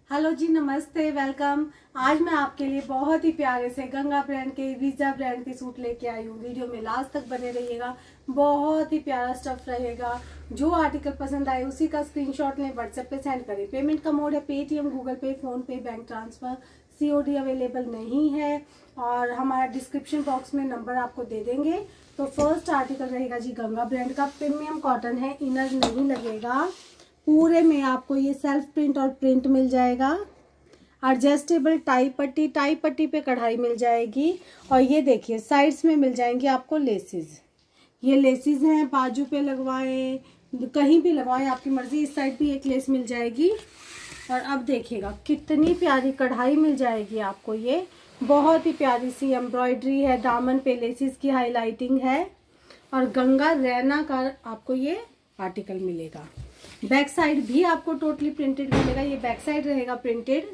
Hello जी, नमस्ते, welcome. आज मैं आपके लिए बहुत ही प्यारे से गंगा ब्रांड के, वीजा ब्रांड के सूट लेके आई हूँ। वीडियो में लास्ट तक बने रहिएगा, बहुत ही प्यारा स्टफ रहेगा। जो आर्टिकल पसंद आए उसी का स्क्रीनशॉट लें, व्हाट्सएप पे सेंड करें। पेमेंट का मोड है Paytm, Google Pay, PhonePe, bank transfer. COD available नहीं है और हमारा डिस्क्रिप्शन बॉक्स में नंबर आपको दे देंगे। तो फर्स्ट आर्टिकल रहेगा जी गंगा ब्रांड का, प्रीमियम कॉटन है, इनर नहीं लगेगा। पूरे में आपको ये सेल्फ प्रिंट और प्रिंट मिल जाएगा। एडजस्टेबल टाई पट्टी पे कढ़ाई मिल जाएगी। और ये देखिए साइड्स में मिल जाएंगे आपको लेसेस। ये लेसेस हैं, बाजू पे लगवाएं, कहीं भी लगवाएं, आपकी मर्जी। इस साइड भी एक लेस मिल जाएगी। और अब देखिएगा कितनी प्यारी कढ़ाई मिल जाएगी आपको। ये बहुत ही प्यारी सी एम्ब्रॉयडरी है, दामन पे लेसेस की हाईलाइटिंग है और गंगा रैना का आपको ये आर्टिकल मिलेगा। बैक साइड भी आपको टोटली प्रिंटेड मिलेगा। ये बैक साइड रहेगा प्रिंटेड।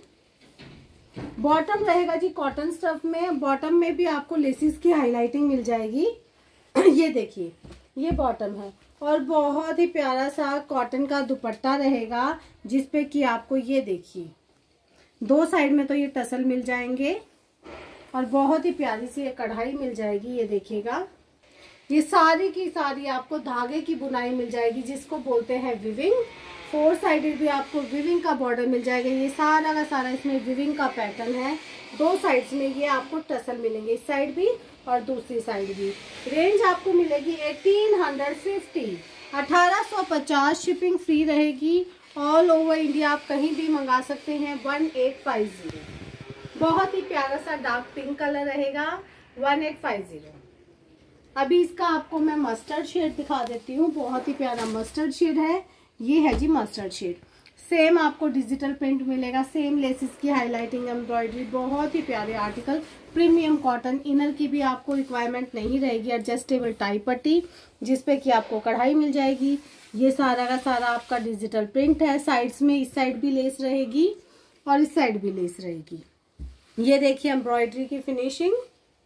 बॉटम रहेगा जी कॉटन स्टफ में। बॉटम में भी आपको लेसिस की हाईलाइटिंग मिल जाएगी। ये देखिए ये बॉटम है और बहुत ही प्यारा सा कॉटन का दुपट्टा रहेगा, जिसपे कि आपको ये देखिए दो साइड में तो ये टसल मिल जाएंगे और बहुत ही प्यारी सी कढ़ाई मिल जाएगी। ये देखिएगा ये सारी की सारी आपको धागे की बुनाई मिल जाएगी, जिसको बोलते हैं विविंग। फोर साइडेड भी आपको विविंग का बॉर्डर मिल जाएगा। ये सारा का सारा इसमें विविंग का पैटर्न है। दो साइड्स में ये आपको टसल मिलेंगे, इस साइड भी और दूसरी साइड भी। रेंज आपको मिलेगी 1850, 1850। शिपिंग फ्री रहेगी। ऑल ओवर इंडिया आप कहीं भी मंगा सकते हैं। 1850। बहुत ही प्यारा सा डार्क पिंक कलर रहेगा। 1850। अभी इसका आपको मैं मस्टर्ड शेड दिखा देती हूँ। बहुत ही प्यारा मस्टर्ड शेड है। ये है जी मस्टर्ड शेड। सेम आपको डिजिटल प्रिंट मिलेगा, सेम लेसिस की हाईलाइटिंग, एम्ब्रॉयडरी। बहुत ही प्यारे आर्टिकल, प्रीमियम कॉटन। इनर की भी आपको रिक्वायरमेंट नहीं रहेगी। एडजस्टेबल टाई पट्टी, जिसपे कि आपको कढ़ाई मिल जाएगी। ये सारा का सारा आपका डिजिटल प्रिंट है। साइड्स में इस साइड भी लेस रहेगी और इस साइड भी लेस रहेगी। ये देखिए एम्ब्रॉयडरी की फिनिशिंग।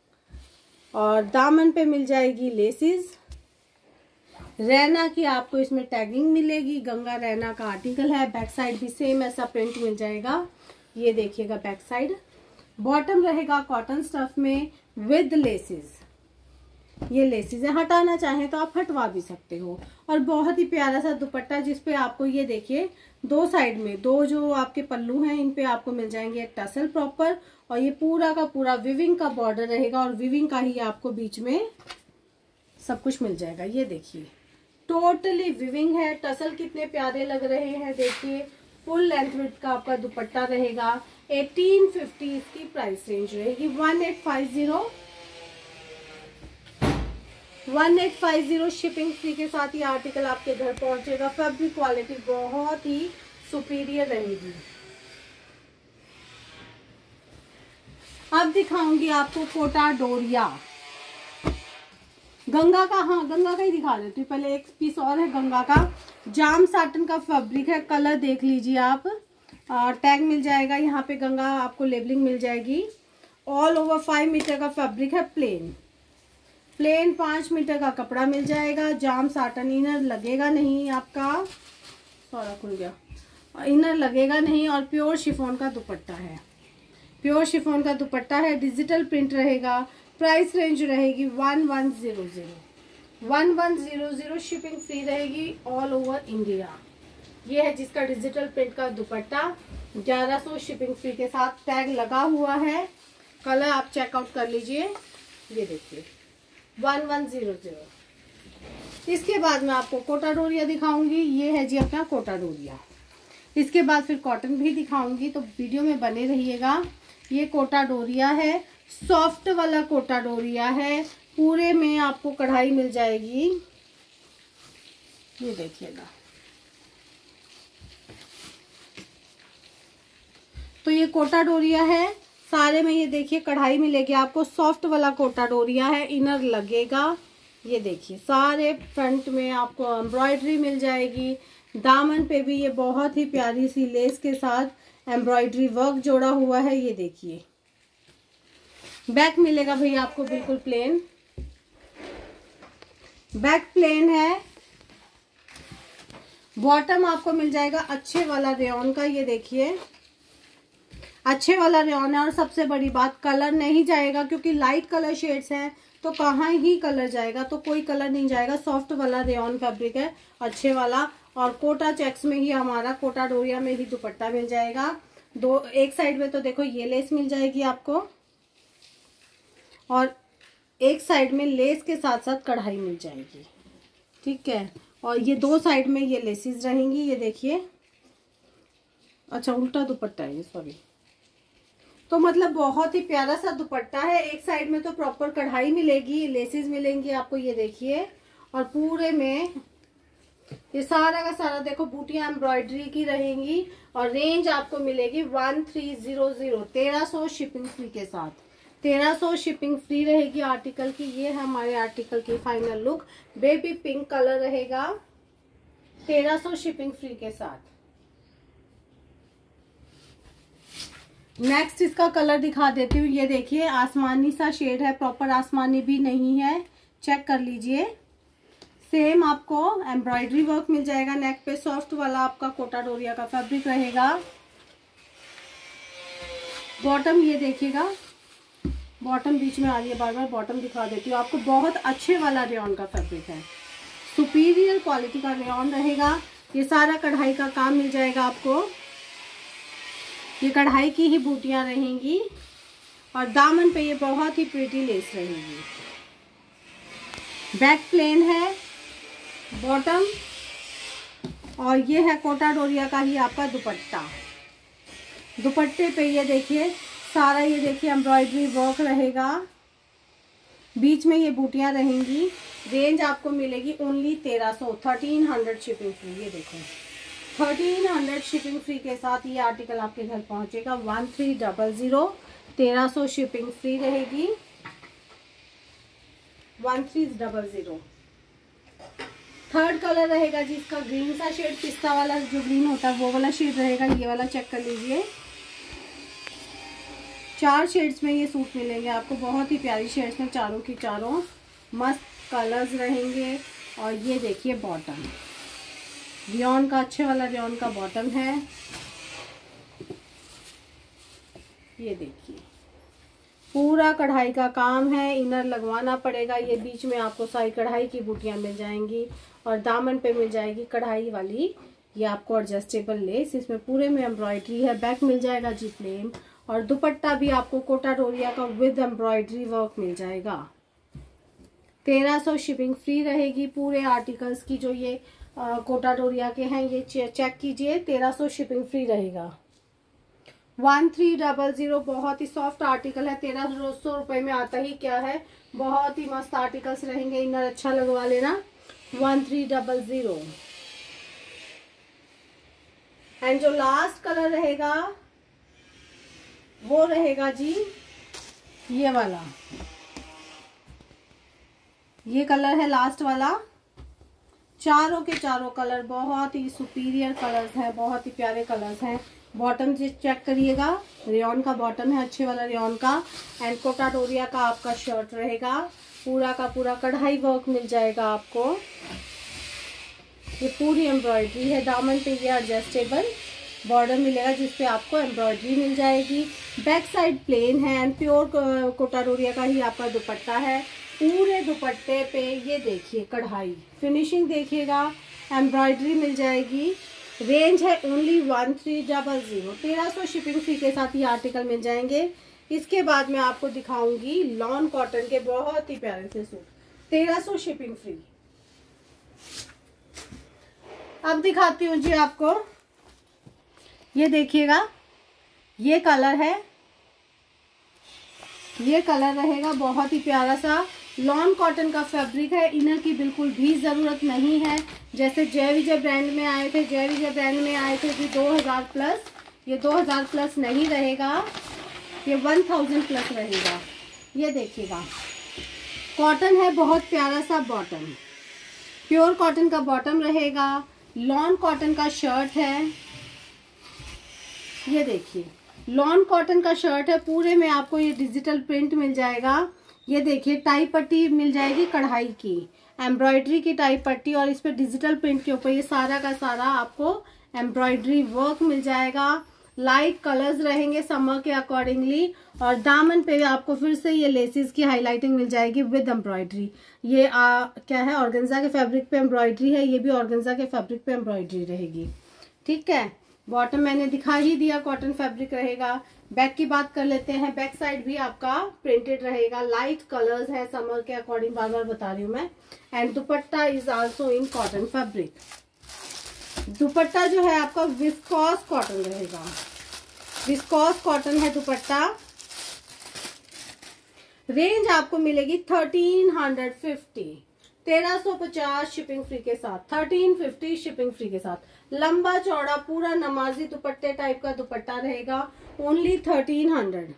और दामन पे मिल जाएगी लेसिस। रैना की आपको इसमें टैगिंग मिलेगी। गंगा रैना का आर्टिकल है। बैक साइड भी सेम ऐसा प्रिंट मिल जाएगा। ये देखिएगा बैक साइड। बॉटम रहेगा कॉटन स्टफ में विद लेसिस। ये लेसिस है, हटाना चाहें तो आप हटवा भी सकते हो। और बहुत ही प्यारा सा दुपट्टा, जिसपे आपको ये देखिए दो साइड में दो जो आपके पल्लू हैं, इन पे आपको मिल जाएंगे एक टसल प्रॉपर। और ये पूरा का पूरा विविंग का बॉर्डर रहेगा और विविंग का ही आपको बीच में सब कुछ मिल जाएगा। ये देखिए टोटली विविंग है। टसल कितने प्यारे लग रहे हैं, देखिए। फुल लेंथ विड्थ का आपका दुपट्टा रहेगा। 1850 इसकी प्राइस रेंज रहेगी। 1850 शिपिंग फ्री के साथ ये आर्टिकल आपके घर पहुंचेगा। फैब्रिक क्वालिटी बहुत ही सुपीरियर रहेगी। अब दिखाऊंगी आपको कोटा डोरिया गंगा का। हाँ, गंगा का ही दिखा देती हूँ। पहले एक पीस और है गंगा का। जाम साटन का फैब्रिक है। कलर देख लीजिए आप। टैग मिल जाएगा यहाँ पे, गंगा आपको लेबलिंग मिल जाएगी। ऑल ओवर 5 मीटर का फैब्रिक है। प्लेन 5 मीटर का कपड़ा मिल जाएगा। जाम साटन, इनर लगेगा नहीं आपका। सारा खुल गया। इनर लगेगा नहीं। और प्योर शिफॉन का दुपट्टा है। प्योर शिफॉन का दुपट्टा है। डिजिटल प्रिंट रहेगा। प्राइस रेंज रहेगी 1100। शिपिंग फ्री रहेगी ऑल ओवर इंडिया। ये है जिसका डिजिटल प्रिंट का दुपट्टा। 1100 शिपिंग फ्री के साथ। टैग लगा हुआ है। कलर आप चेकआउट कर लीजिए। ये देखिए 1100। इसके बाद मैं आपको कोटा डोरिया दिखाऊंगी। ये है जी अपना कोटा डोरिया। इसके बाद फिर कॉटन भी दिखाऊंगी, तो वीडियो में बने रहिएगा। ये कोटा डोरिया है, सॉफ्ट वाला कोटा डोरिया है। पूरे में आपको कढ़ाई मिल जाएगी। ये देखिएगा। तो ये कोटा डोरिया है। सारे में ये देखिए कढ़ाई मिलेगी आपको। सॉफ्ट वाला कोटा डोरिया है। इनर लगेगा। ये देखिए सारे फ्रंट में आपको एम्ब्रॉयडरी मिल जाएगी। दामन पे भी ये बहुत ही प्यारी सी लेस के साथ एम्ब्रॉयडरी वर्क जोड़ा हुआ है। ये देखिए बैक मिलेगा भैया आपको बिल्कुल प्लेन। बैक प्लेन है। बॉटम आपको मिल जाएगा अच्छे वाला रेयॉन का। ये देखिए अच्छे वाला रेयॉन है। और सबसे बड़ी बात, कलर नहीं जाएगा, क्योंकि लाइट कलर शेड्स हैं तो कहाँ ही कलर जाएगा, तो कोई कलर नहीं जाएगा। सॉफ्ट वाला रेयॉन फैब्रिक है, अच्छे वाला। और कोटा चेक्स में ही हमारा, कोटा डोरिया में ही दुपट्टा मिल जाएगा। दो एक साइड में तो देखो ये लेस मिल जाएगी आपको, और एक साइड में लेस के साथ साथ कढ़ाई मिल जाएगी, ठीक है। और ये दो साइड में ये लेसेस रहेंगी, ये देखिए। अच्छा, उल्टा दुपट्टा है ये, सॉरी। तो मतलब बहुत ही प्यारा सा दुपट्टा है। एक साइड में तो प्रॉपर कढ़ाई मिलेगी, लेसेस मिलेंगी आपको, ये देखिए। और पूरे में ये सारा का सारा देखो बूटियां एम्ब्रॉयडरी की रहेंगी। और रेंज आपको मिलेगी 1300, 1300 शिपिंग फ्री के साथ। 1300 शिपिंग फ्री रहेगी आर्टिकल की। ये है हमारे आर्टिकल की final look. Baby pink colour रहेगा, 1300 शिपिंग फ्री के साथ। नेक्स्ट इसका कलर दिखा देती हूँ। ये देखिए, आसमानी सा शेड है, प्रॉपर आसमानी भी नहीं है, चेक कर लीजिए। सेम आपको एम्ब्रॉयडरी वर्क मिल जाएगा नेक पे। सॉफ्ट वाला आपका कोटा डोरिया का फैब्रिक रहेगा। बॉटम ये देखिएगा, बॉटम बीच में आ रही है, बार बार बॉटम दिखा देती हूँ आपको। बहुत अच्छे वाला रेयॉन का फैब्रिक है, सुपीरियर क्वालिटी का रेयॉन रहेगा। ये सारा कढ़ाई का काम मिल जाएगा आपको, ये कढ़ाई की ही बूटियां रहेंगी। और दामन पे ये बहुत ही प्रीटी लेस रहेगी। बैक प्लेन है, बॉटम, और ये है कोटा डोरिया का ही आपका दुपट्टा। दुपट्टे पे ये देखिए सारा, ये देखिए एम्ब्रॉयडरी वर्क रहेगा, बीच में ये बूटियां रहेंगी। रेंज आपको मिलेगी ओनली 1300 शिपिंग फ्री। ये देखो 1300 शिपिंग फ्री के साथ ये आर्टिकल आपके घर पहुंचेगा। 1300, 1300 शिपिंग फ्री रहेगी। 1300। थर्ड कलर रहेगा जिसका ग्रीन सा शेड, पिस्ता वाला जो ग्रीन होता है वो वाला शेड रहेगा। ये वाला चेक कर लीजिए। 4 शेड्स में ये सूट मिलेंगे आपको, बहुत ही प्यारी शेड्स में, चारों की चारों मस्त कलर्स रहेंगे। और ये देखिए बॉटम, रेयॉन का, अच्छे वाला रेयॉन का बॉटम है। ये देखिए पूरा कढ़ाई का काम है, इनर लगवाना पड़ेगा। ये बीच में आपको सारी कढ़ाई की बूटियां मिल जाएंगी। और दामन पे मिल जाएगी कढ़ाई वाली ये आपको एडजस्टेबल लेस। इसमें पूरे में एम्ब्रॉयडरी है। बैक मिल जाएगा जी प्लेन। और दुपट्टा भी आपको कोटा डोरिया का विद एम्ब्रॉयडरी वर्क मिल जाएगा। 1300 शिपिंग फ्री रहेगी पूरे आर्टिकल्स की। जो ये कोटा डोरिया के हैं ये चेक कीजिए, 1300 शिपिंग फ्री रहेगा। 1300, बहुत ही सॉफ्ट आर्टिकल है। 1300 रुपए में आता ही क्या है, बहुत ही मस्त आर्टिकल्स रहेंगे। इनर अच्छा लगवा लेना। 1300। एंड जो लास्ट कलर रहेगा वो रहेगा जी ये वाला। ये कलर है लास्ट वाला। चारों के चारों कलर बहुत ही सुपीरियर कलर्स हैं, बहुत ही प्यारे कलर्स हैं। बॉटम चेक करिएगा, रेयॉन का बॉटम है, अच्छे वाला रेयॉन का। एंड कोटा डोरिया का आपका शर्ट रहेगा। पूरा का पूरा कढ़ाई वर्क मिल जाएगा आपको। ये पूरी एम्ब्रॉयडरी है। दामन पे ये एडजस्टेबल बॉर्डर मिलेगा जिसपे आपको एम्ब्रॉयडरी मिल जाएगी। बैक साइड प्लेन है एंड प्योर कोटा डोरिया का ही आपका दुपट्टा है। पूरे दुपट्टे पे ये देखिए कढ़ाई फिनिशिंग देखिएगा, एम्ब्रॉयडरी मिल जाएगी। रेंज है ओनली 1300। 1300 शिपिंग फी के साथ ये आर्टिकल मिल जाएंगे। इसके बाद मैं आपको दिखाऊंगी लॉन कॉटन के बहुत ही प्यारे से सूट, 1300 शिपिंग फ्री। अब दिखाती हूँ जी आपको, ये देखिएगा ये कलर है, ये कलर रहेगा बहुत ही प्यारा सा। लॉन कॉटन का फैब्रिक है, इनर की बिल्कुल भी ज़रूरत नहीं है। जैसे जय विजय ब्रांड में आए थे, जय विजय ब्रांड में आए थे कि 2000 प्लस, ये 2000 प्लस नहीं रहेगा, ये 1000 प्लस रहेगा। ये देखिएगा कॉटन है, बहुत प्यारा सा बॉटम, प्योर कॉटन का बॉटम रहेगा। लॉन कॉटन का शर्ट है, ये देखिए लॉन कॉटन का शर्ट है। पूरे में आपको ये डिजिटल प्रिंट मिल जाएगा। ये देखिए टाई पट्टी मिल जाएगी कढ़ाई की, एम्ब्रॉयडरी की टाई पट्टी, और इस पे डिजिटल प्रिंट के ऊपर ये सारा का सारा आपको एम्ब्रॉयडरी वर्क मिल जाएगा। लाइट कलर्स रहेंगे समर के अकॉर्डिंगली। और दामन पे आपको फिर से ये लेसेस की हाईलाइटिंग मिल जाएगी विद एम्ब्रॉयडरी। ये क्या है, ऑर्गेन्जा के फैब्रिक पे एम्ब्रॉयडरी है, ये भी ऑर्गेन्जा के फैब्रिक पे एम्ब्रॉयडरी रहेगी। ठीक है, बॉटम मैंने दिखा ही दिया, कॉटन फैब्रिक रहेगा। बैक की बात कर लेते हैं। बैक साइड भी आपका प्रिंटेड रहेगा, लाइट कलर्स है समर के अकॉर्डिंग, बार बार बता रही हूँ मैं। And dupatta is also in cotton fabric. Dupatta जो है आपका विस्कॉस कॉटन रहेगा, विस्कॉस कॉटन है दुपट्टा। रेंज आपको मिलेगी 1350, 1350 शिपिंग फ्री के साथ, 1350 शिपिंग फ्री के साथ। लंबा चौड़ा पूरा नमाजी दुपट्टे टाइप का दुपट्टा रहेगा, only 1300,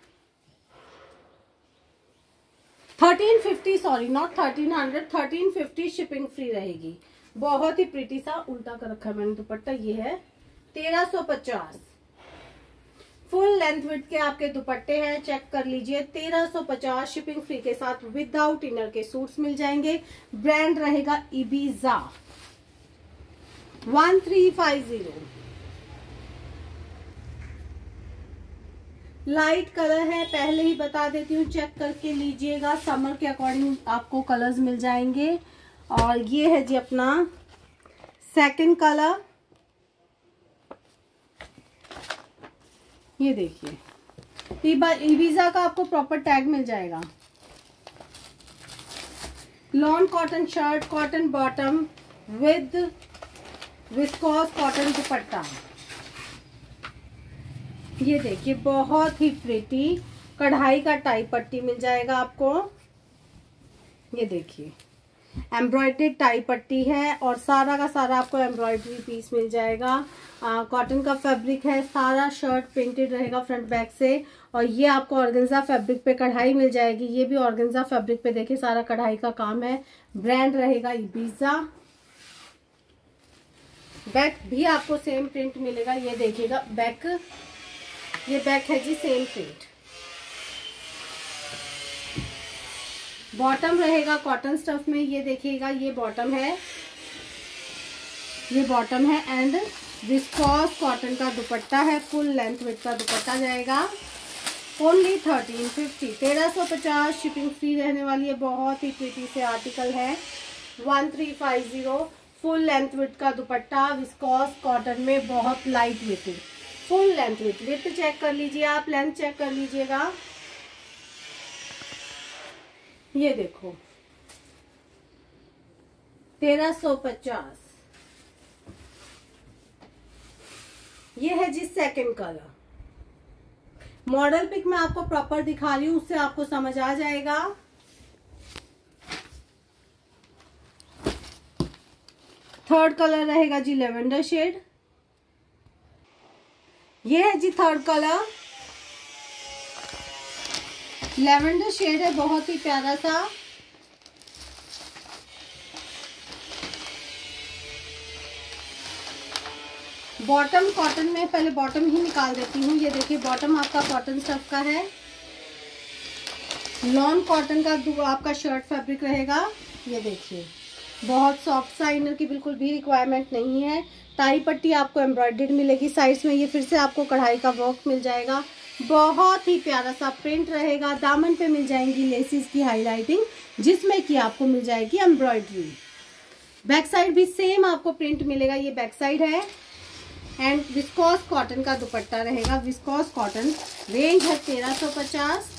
1350, sorry not 1300, 1350 shipping free रहेगी। बहुत ही प्रीटी सा उल्टा कर रखा है मैंने दुपट्टा, ये है 1350। फुल लेंथ विड्थ के आपके दुपट्टे हैं, चेक कर लीजिए, 1350 शिपिंग फ्री के साथ विदाउट इनर के सूट्स मिल जाएंगे। ब्रांड रहेगा इबीजा 1350। लाइट कलर है, पहले ही बता देती हूँ, चेक करके लीजिएगा, समर के अकॉर्डिंग आपको कलर्स मिल जाएंगे। और ये है जी अपना सेकंड कलर, ये देखिए इबीजा का आपको प्रॉपर टैग मिल जाएगा। Lawn cotton shirt, cotton bottom with viscose cotton dupatta. ये देखिए बहुत ही प्रीटी कढ़ाई का टाई पट्टी मिल जाएगा आपको। ये देखिए एम्ब्रॉयडरी टाई पट्टी है और सारा का सारा आपको एम्ब्रॉयडरी पीस मिल जाएगा। कॉटन का फैब्रिक है, सारा शर्ट प्रिंटेड रहेगा फ्रंट बैक से। और ये आपको ऑर्गेन्जा फैब्रिक पे कढ़ाई मिल जाएगी, ये भी ऑर्गेन्जा फैब्रिक पे देखिए सारा कढ़ाई का काम है। ब्रांड रहेगा इबीजा। बैक भी आपको सेम प्रिंट मिलेगा, ये देखिएगा बैक, ये बैक है जी सेम प्रिंट। बॉटम रहेगा कॉटन स्टफ में, ये देखिएगा ये बॉटम है, ये बॉटम है। एंड विस्कॉस कॉटन का दुपट्टा है, फुल लेंथ विड्थ का दुपट्टा जाएगा, ओनली 1350, 1350 शिपिंग फ्री रहने वाली है। बहुत ही प्रीटी से आर्टिकल है, 1350 फुल लेंथ विड्थ का दुपट्टा विस्कॉस कॉटन में, बहुत light weight, full length width check कर लीजिए आप, लेंथ चेक कर लीजिएगा। ये देखो 1350, ये है जी सेकंड कलर। मॉडल पिक मैं आपको प्रॉपर दिखा रही हूँ, उससे आपको समझ आ जाएगा। थर्ड कलर रहेगा जी लेवेंडर शेड, ये है जी थर्ड कलर, लेवेंडर शेड है, बहुत ही प्यारा सा। बॉटम कॉटन में, पहले बॉटम ही निकाल देती हूँ। ये देखिए बॉटम आपका कॉटन स्टफ का है, लॉन कॉटन का आपका शर्ट फैब्रिक रहेगा। ये देखिए बहुत सॉफ्ट सा, इनर की बिल्कुल भी रिक्वायरमेंट नहीं है। टाई पट्टी आपको एम्ब्रॉयडर्ड मिलेगी साइड्स में, ये फिर से आपको कढ़ाई का वर्क मिल जाएगा। बहुत ही प्यारा सा प्रिंट रहेगा। दामन पे मिल जाएंगी लेसेस की हाईलाइटिंग, जिसमें कि आपको मिल जाएगी एम्ब्रॉयडरी। बैक साइड भी सेम आपको प्रिंट मिलेगा, ये बैक साइड है। एंड विस्कॉस कॉटन का दुपट्टा रहेगा, विस्कॉस कॉटन। रेंज है 1350।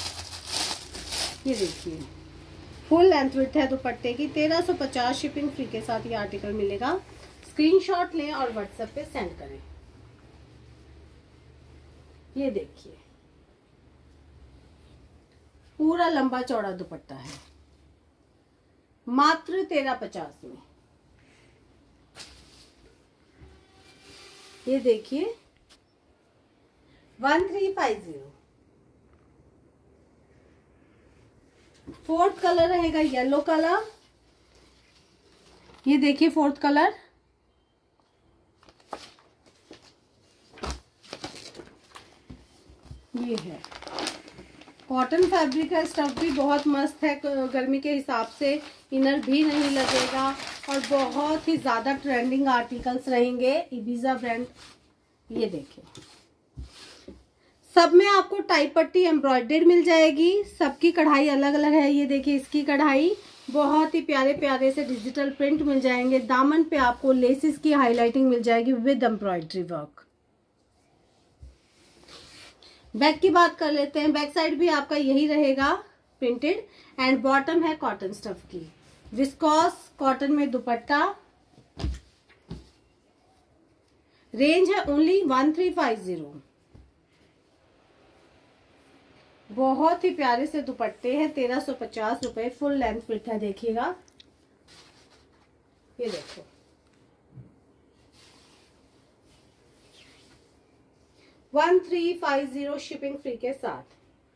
ये देखिए फुल लेंथ विड्थ है दुपट्टे की, 1350 शिपिंग फ्री के साथ ये आर्टिकल मिलेगा। स्क्रीनशॉट लें और व्हाट्सएप पे सेंड करें। ये देखिए पूरा लंबा चौड़ा दुपट्टा है, मात्र 1350 में। ये देखिए 1350। फोर्थ कलर रहेगा येलो कलर, ये देखिए फोर्थ कलर। ये है कॉटन फैब्रिक है, स्टफ भी बहुत मस्त है, गर्मी के हिसाब से इनर भी नहीं लगेगा और बहुत ही ज्यादा ट्रेंडिंग आर्टिकल्स रहेंगे इबीजा ब्रांड। ये देखिए सब में आपको टाई पट्टी एम्ब्रॉयडर्ड मिल जाएगी। सबकी कढ़ाई अलग अलग है। ये देखिए इसकी कढ़ाई बहुत ही प्यारे प्यारे से डिजिटल प्रिंट मिल जाएंगे। दामन पे आपको लेसेस की हाईलाइटिंग मिल जाएगी विद एम्ब्रॉयडरी वर्क। बैक की बात कर लेते हैं। बैक साइड भी आपका यही रहेगा प्रिंटेड एंड बॉटम है कॉटन स्टफ की। विस्कॉस कॉटन में दुपट्टा। रेंज है ओनली 1350। बहुत ही प्यारे से दुपट्टे हैं। 1350 रुपए फुल लेंथ फिट है। देखिएगा ये देखो 1350 शिपिंग फ्री के साथ।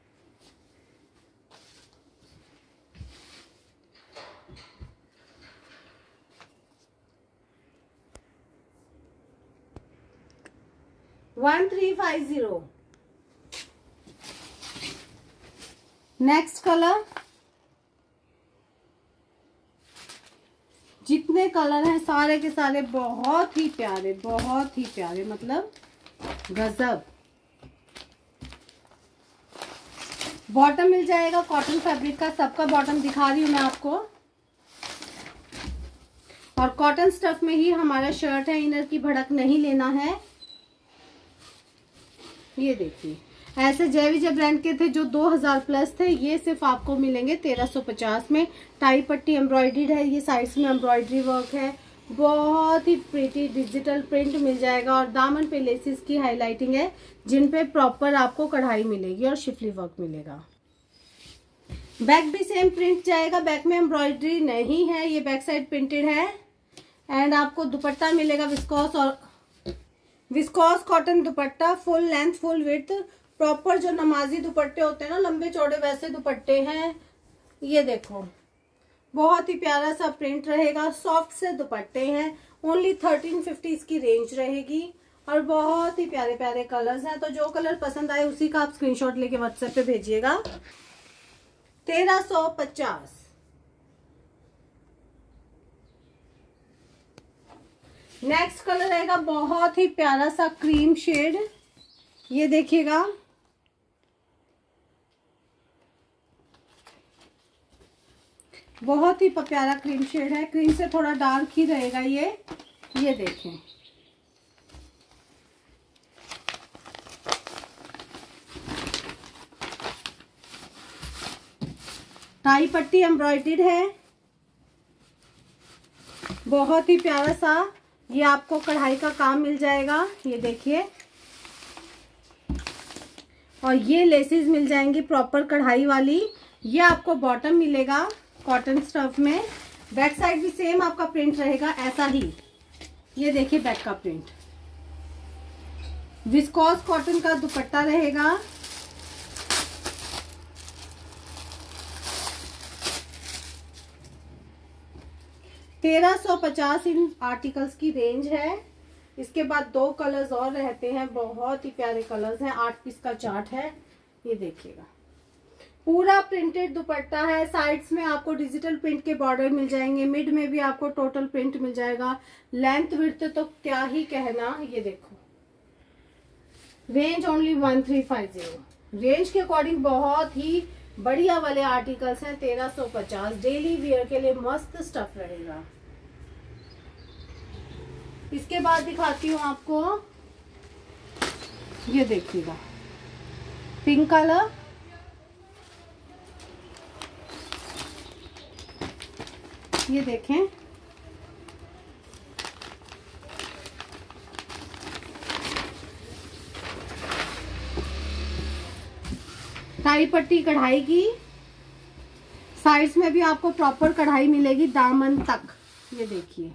नेक्स्ट कलर, जितने कलर हैं सारे के सारे बहुत ही प्यारे मतलब गजब। बॉटम मिल जाएगा कॉटन फैब्रिक का। सबका बॉटम दिखा रही हूं मैं आपको। और कॉटन स्टफ में ही हमारा शर्ट है। इनर की भड़क नहीं लेना है। ये देखिए ऐसे जय विजय ब्रांड के थे जो 2000 प्लस थे, ये सिर्फ आपको मिलेंगे 1350 में। टाई पट्टी एम्ब्रॉयडर्ड है। ये साइड्स में एम्ब्रॉयडरी वर्क है। बहुत ही प्रीटी डिजिटल प्रिंट मिल जाएगा। और दामन पे लेसेस की हाईलाइटिंग है जिन पे प्रॉपर आपको कढ़ाई मिलेगी और शिफली वर्क मिलेगा। बैक भी सेम प्रिंट जाएगा। बैक में एम्ब्रॉयडरी नहीं है। ये बैक साइड प्रिंटेड है। एंड आपको दुपट्टा मिलेगा viscose cotton dupatta. Full length full width proper जो नमाजी दुपट्टे होते हैं ना लंबे चौड़े, वैसे दुपट्टे हैं। ये देखो बहुत ही प्यारा सा प्रिंट रहेगा। सॉफ्ट से दुपट्टे हैं। ओनली 1350 इसकी रेंज रहेगी। और बहुत ही प्यारे प्यारे कलर्स हैं। तो जो कलर पसंद आए उसी का आप स्क्रीनशॉट लेके व्हाट्सएप पे भेजिएगा। 1350। नेक्स्ट कलर रहेगा बहुत ही प्यारा सा क्रीम शेड। ये देखिएगा बहुत ही प्यारा क्रीम शेड है। क्रीम से थोड़ा डार्क ही रहेगा ये देखें। टाई पट्टी एम्ब्रॉयडर्ड है। बहुत ही प्यारा सा ये आपको कढ़ाई का काम मिल जाएगा। ये देखिए और ये लेसेस मिल जाएंगी प्रॉपर कढ़ाई वाली। ये आपको बॉटम मिलेगा कॉटन स्टफ में। बैक साइड भी सेम आपका प्रिंट रहेगा ऐसा ही। ये देखिए बैक का प्रिंट। विस्कॉस कॉटन का दुपट्टा रहेगा। $1350 इन आर्टिकल्स की रेंज है। इसके बाद 2 कलर्स और रहते हैं। बहुत ही प्यारे कलर्स हैं। 8 पीस का चार्ट है। ये देखिएगा पूरा प्रिंटेड दुपट्टा है। साइड्स में आपको डिजिटल प्रिंट के बॉर्डर मिल जाएंगे। मिड में भी आपको टोटल प्रिंट मिल जाएगा। लेंथ विड्थ तो क्या ही कहना। ये देखो रेंज ओनली 1350। रेंज के अकॉर्डिंग बहुत ही बढ़िया वाले आर्टिकल्स हैं। 1350 डेली वियर के लिए मस्त स्टफ रहेगा। इसके बाद दिखाती हूँ आपको। ये देखिएगा पिंक कलर। ये देखें टाई पट्टी कढ़ाई की। साइड्स में भी आपको प्रॉपर कढ़ाई मिलेगी दामन तक। ये देखिए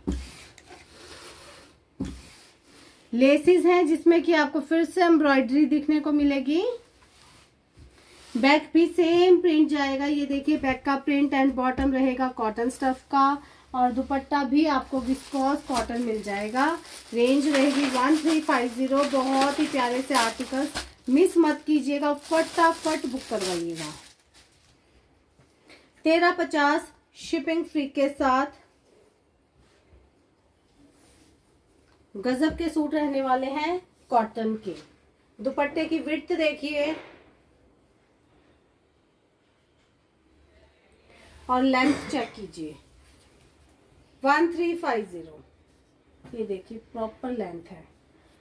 लेसेस हैं जिसमें कि आपको फिर से एम्ब्रॉयडरी दिखने को मिलेगी। बैक भी सेम प्रिंट जाएगा। ये देखिए बैक का प्रिंट एंड बॉटम रहेगा कॉटन स्टफ का। और दुपट्टा भी आपको विस्कॉस कॉटन मिल जाएगा। रेंज रहेगी 1350। बहुत ही प्यारे से आर्टिकल्स मिस मत कीजिएगा। फटाफट बुक करवाइएगा। 1350 शिपिंग फ्री के साथ। गजब के सूट रहने वाले हैं कॉटन के। दुपट्टे की विड्थ देखिए और लेंथ चेक कीजिए 1350। ये देखिए प्रॉपर लेंथ है।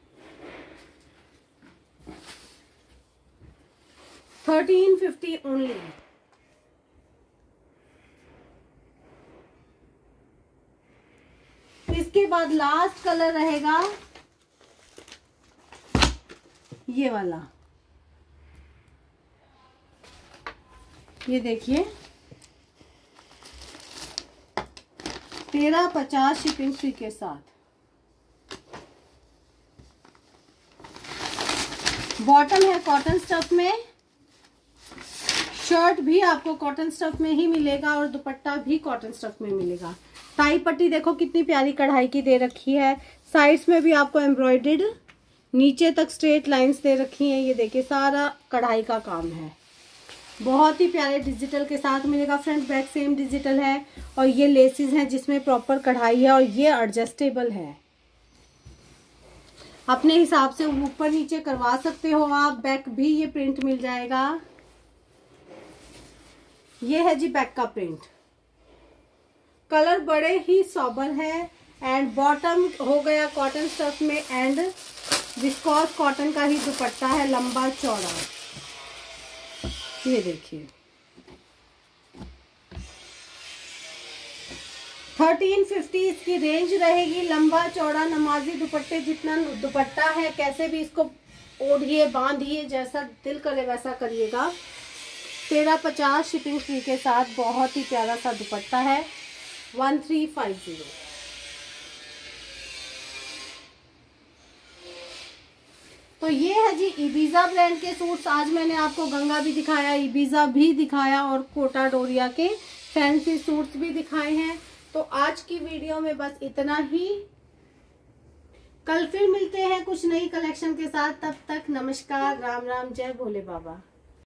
1350 ओनली। इसके बाद लास्ट कलर रहेगा ये वाला। ये देखिए 1350 शिपिंग फ्री के साथ। बॉटम है कॉटन स्टफ में, शर्ट भी आपको कॉटन स्टफ में ही मिलेगा और दुपट्टा भी कॉटन स्टफ में मिलेगा। टाई पट्टी देखो कितनी प्यारी कढ़ाई की दे रखी है। साइड्स में भी आपको एम्ब्रॉयडर्ड नीचे तक स्ट्रेट लाइंस दे रखी हैं। ये देखिए सारा कढ़ाई का काम है। बहुत ही प्यारे डिजिटल के साथ मिलेगा। फ्रंट बैक सेम डिजिटल है और ये लेसेस हैं जिसमें प्रॉपर कढ़ाई है और ये एडजस्टेबल है। अपने हिसाब से ऊपर नीचे करवा सकते हो आप। बैक भी ये प्रिंट मिल जाएगा। ये है जी बैक का प्रिंट। कलर बड़े ही सॉबर है एंड बॉटम हो गया कॉटन स्टफ में एंड विस्कॉस कॉटन का ही दुपट्टा है लंबा चौड़ा। ये देखिए 1350 इसकी रेंज रहेगी। लंबा चौड़ा नमाजी दुपट्टे जितना दुपट्टा है, कैसे भी इसको ओढ़िए बांधिए, जैसा दिल करे वैसा करिएगा। 1350 शिपिंग फ्री के साथ बहुत ही प्यारा सा दुपट्टा है 1350। तो ये है जी इबीजा ब्रांड के सूट्स। आज मैंने आपको गंगा भी दिखाया, इबीजा भी दिखाया और कोटा डोरिया के फैंसी सूट्स भी दिखाए हैं। तो आज की वीडियो में बस इतना ही। कल फिर मिलते हैं कुछ नई कलेक्शन के साथ। तब तक नमस्कार, राम राम, जय भोले बाबा।